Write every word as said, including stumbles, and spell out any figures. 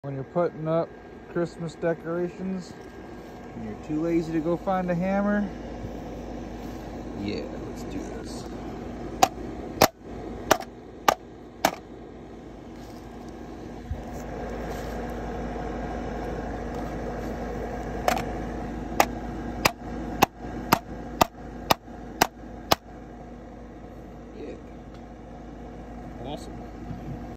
When you're putting up Christmas decorations and you're too lazy to go find a hammer, yeah, let's do this.